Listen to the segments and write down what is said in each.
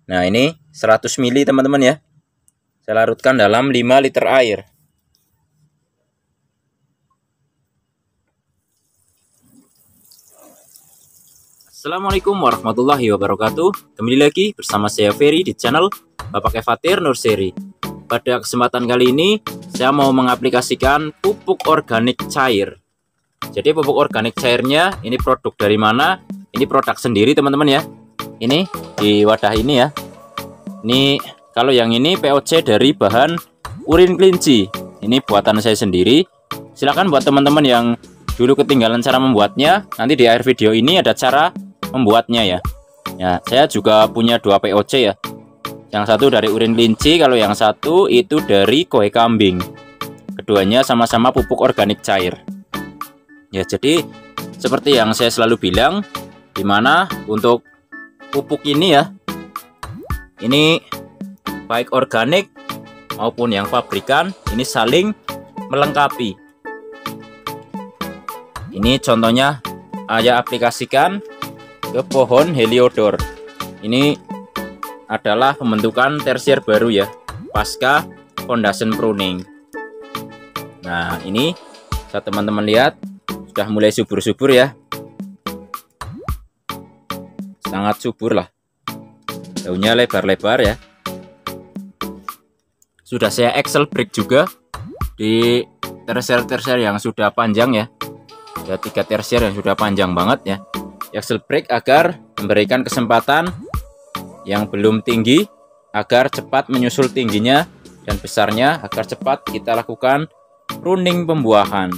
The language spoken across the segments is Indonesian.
Nah, ini 100 ml teman-teman ya. Saya larutkan dalam 5 liter air. Assalamualaikum warahmatullahi wabarakatuh. Kembali lagi bersama saya Ferry di channel Bapak Evatir Nurseri. Pada kesempatan kali ini saya mau mengaplikasikan pupuk organik cair. Jadi pupuk organik cairnya ini produk dari mana? Ini produk sendiri teman-teman ya. Ini di wadah ini ya. Ini kalau yang ini POC dari bahan urin kelinci. Ini buatan saya sendiri. Silahkan buat teman-teman yang dulu ketinggalan cara membuatnya, nanti di akhir video ini ada cara membuatnya ya. Ya, saya juga punya 2 POC ya. Yang satu dari urin kelinci, kalau yang satu itu dari kohe kambing. Keduanya sama-sama pupuk organik cair. Ya, jadi seperti yang saya selalu bilang, dimana untuk pupuk ini ya, ini baik organik maupun yang pabrikan, ini saling melengkapi. Ini contohnya saya aplikasikan ke pohon heliodor. Ini adalah pembentukan tersier baru ya, pasca foundation pruning. Nah, ini saat teman-teman lihat sudah mulai subur-subur ya. Sangat subur lah. Daunnya lebar-lebar ya. Sudah saya Excel break juga di tersier-tersier yang sudah panjang ya. Ada 3 tersier yang sudah panjang banget ya. Excel break agar memberikan kesempatan yang belum tinggi agar cepat menyusul tingginya dan besarnya, agar cepat kita lakukan pruning pembuahan.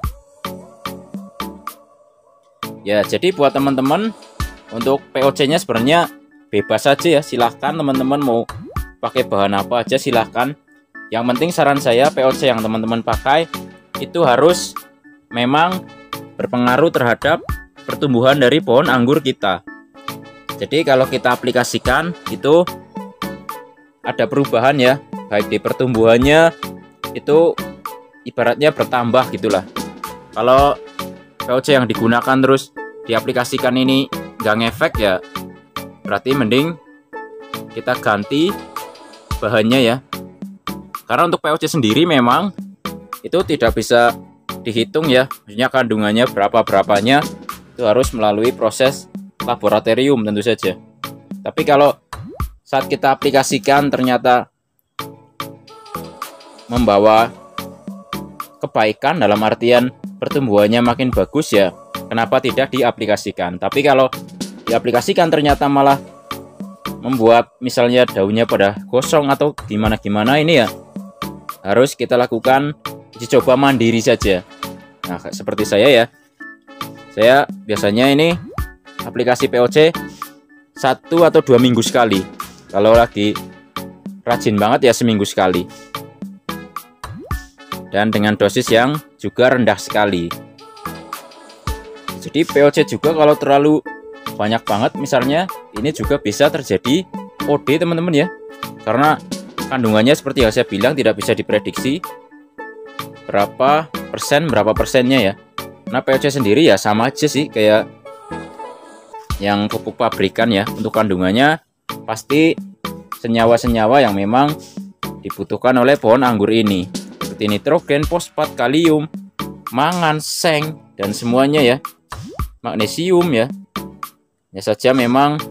Ya, jadi buat teman-teman untuk POC-nya sebenarnya bebas saja ya. Silahkan teman-teman mau pakai bahan apa aja silahkan. Yang penting saran saya POC yang teman-teman pakai itu harus memang berpengaruh terhadap pertumbuhan dari pohon anggur kita. Jadi kalau kita aplikasikan itu ada perubahan ya, baik di pertumbuhannya itu ibaratnya bertambah gitulah. Kalau POC yang digunakan terus diaplikasikan ini nggak ngefek ya, berarti mending kita ganti bahannya ya. Karena untuk POC sendiri memang itu tidak bisa dihitung ya, maksudnya kandungannya berapa-berapanya, itu harus melalui proses laboratorium tentu saja. Tapi kalau saat kita aplikasikan ternyata membawa kebaikan dalam artian pertumbuhannya makin bagus ya, kenapa tidak diaplikasikan? Tapi kalau diaplikasikan ternyata malah membuat misalnya daunnya pada gosong atau gimana-gimana, ini ya harus kita lakukan uji coba mandiri saja. Nah, seperti saya ya. Saya biasanya ini aplikasi POC 1 atau 2 minggu sekali. Kalau lagi rajin banget ya seminggu sekali. Dan dengan dosis yang juga rendah sekali. Jadi POC juga kalau terlalu banyak banget misalnya, ini juga bisa terjadi OD teman-teman ya. Karena kandungannya seperti yang saya bilang tidak bisa diprediksi berapa persennya ya. Nah, POC sendiri ya sama aja sih kayak yang pupuk pabrikan ya. Untuk kandungannya pasti senyawa-senyawa yang memang dibutuhkan oleh pohon anggur ini, seperti nitrogen, fosfat, kalium, mangan, seng, dan semuanya ya. Magnesium ya. Ya saja memang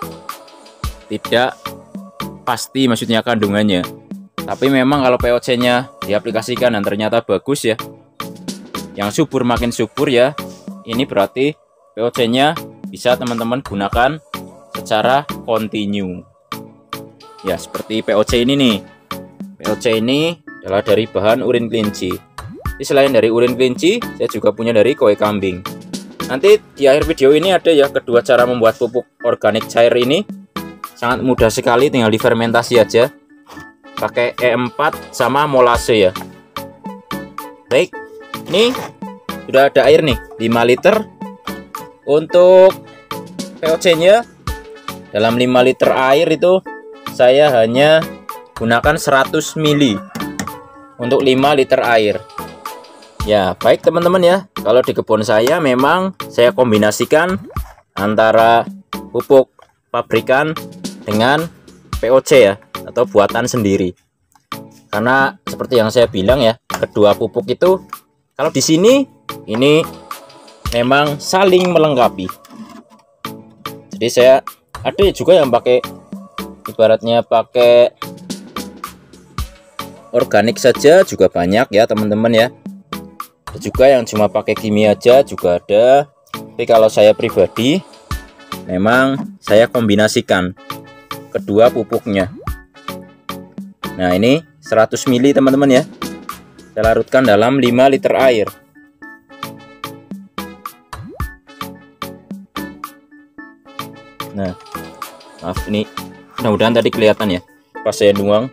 tidak pasti maksudnya kandungannya. Tapi memang kalau POC-nya diaplikasikan dan ternyata bagus ya, yang subur makin subur ya, ini berarti POC-nya bisa teman-teman gunakan secara kontinu. Ya, seperti POC ini nih. POC ini adalah dari bahan urin kelinci. Jadi selain dari urin kelinci, saya juga punya dari kohe kambing. Nanti di akhir video ini ada ya kedua cara membuat pupuk organik cair ini. Sangat mudah sekali, tinggal difermentasi aja. Pakai E4 sama molase ya. Baik. Ini sudah ada air nih 5 liter. Untuk POC-nya dalam 5 liter air itu saya hanya gunakan 100 ml untuk 5 liter air. Ya, baik teman-teman ya. Kalau di kebun saya memang saya kombinasikan antara pupuk pabrikan dengan POC ya, atau buatan sendiri. Karena seperti yang saya bilang ya, kedua pupuk itu kalau di sini ini memang saling melengkapi. Jadi saya ada juga yang pakai, ibaratnya pakai organik saja juga banyak ya teman-teman ya. Ada juga yang cuma pakai kimia aja juga ada. Tapi kalau saya pribadi memang saya kombinasikan kedua pupuknya. Nah, ini 100 ml teman-teman ya. Saya larutkan dalam 5 liter air. Nah, maaf ini mudah-mudahan tadi kelihatan ya pas saya nuang.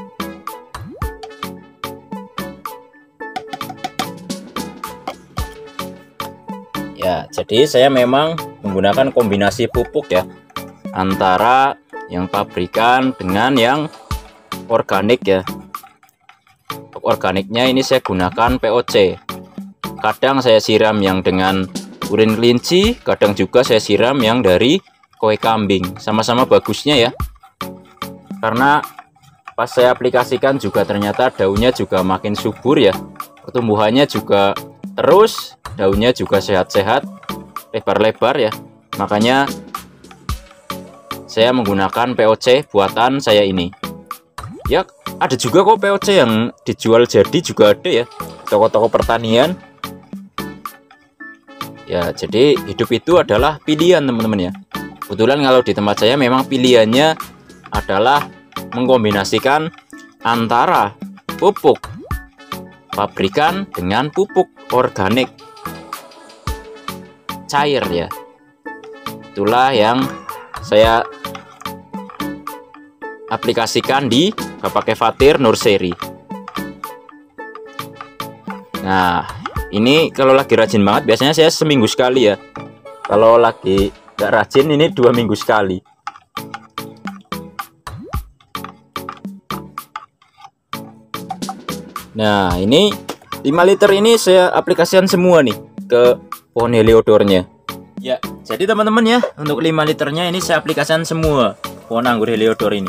Ya, jadi saya memang menggunakan kombinasi pupuk ya, antara yang pabrikan dengan yang organik ya. Untuk organiknya ini saya gunakan POC. Kadang saya siram yang dengan urin kelinci, kadang juga saya siram yang dari kue kambing. Sama-sama bagusnya ya. Karena pas saya aplikasikan juga ternyata daunnya juga makin subur ya. Pertumbuhannya juga terus, daunnya juga sehat-sehat, lebar-lebar ya. Makanya saya menggunakan POC buatan saya ini. Ya, ada juga kok POC yang dijual jadi juga ada ya, toko-toko pertanian. Ya, jadi hidup itu adalah pilihan teman-teman ya. Kebetulan kalau di tempat saya memang pilihannya adalah mengkombinasikan antara pupuk pabrikan dengan pupuk organik cair ya. Itulah yang saya aplikasikan di Bapak Kevatir Nursery. Nah, ini kalau lagi rajin banget biasanya saya seminggu sekali ya. Kalau lagi nggak rajin ini 2 minggu sekali. Nah, ini 5 liter ini saya aplikasikan semua nih ke pohon heliodornya. Ya, jadi teman-teman ya, untuk 5 liternya ini saya aplikasikan semua pohon anggur heliodor ini.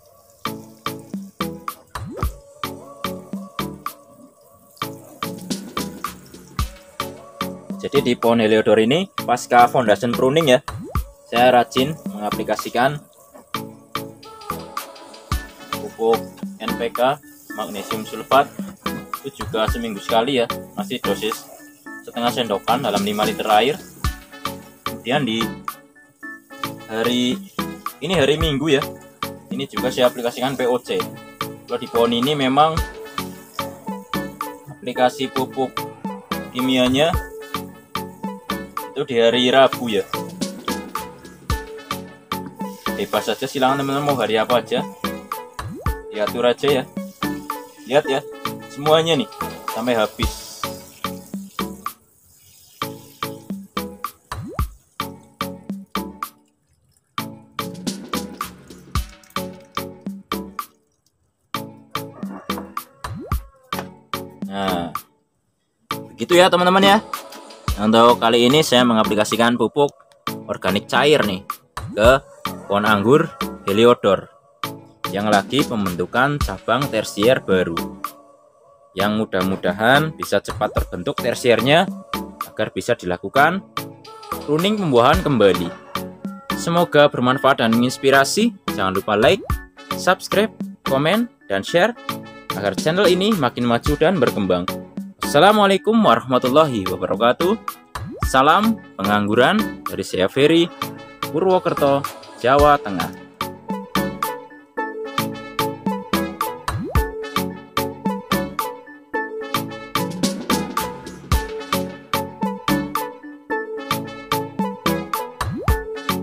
Jadi di pohon heliodor ini pasca foundation pruning ya, saya rajin mengaplikasikan pupuk NPK magnesium sulfat. Itu juga seminggu sekali ya, masih dosis setengah sendokan dalam 5 liter air. Kemudian di hari Minggu ya, ini juga saya aplikasikan POC. Kalau di pohon ini memang aplikasi pupuk kimianya itu di hari Rabu ya. Bebas saja, silakan teman-teman mau hari apa aja, diatur aja ya. Lihat ya, semuanya nih sampai habis. Nah, begitu ya teman-teman ya. Untuk kali ini saya mengaplikasikan pupuk organik cair nih ke pohon anggur heliodor yang lagi pembentukan cabang tersier baru, yang mudah-mudahan bisa cepat terbentuk tersiernya agar bisa dilakukan pruning pembuahan kembali. Semoga bermanfaat dan menginspirasi. Jangan lupa like, subscribe, komen, dan share agar channel ini makin maju dan berkembang. Assalamualaikum warahmatullahi wabarakatuh. Salam pengangguran dari saya Ferry, Purwokerto, Jawa Tengah.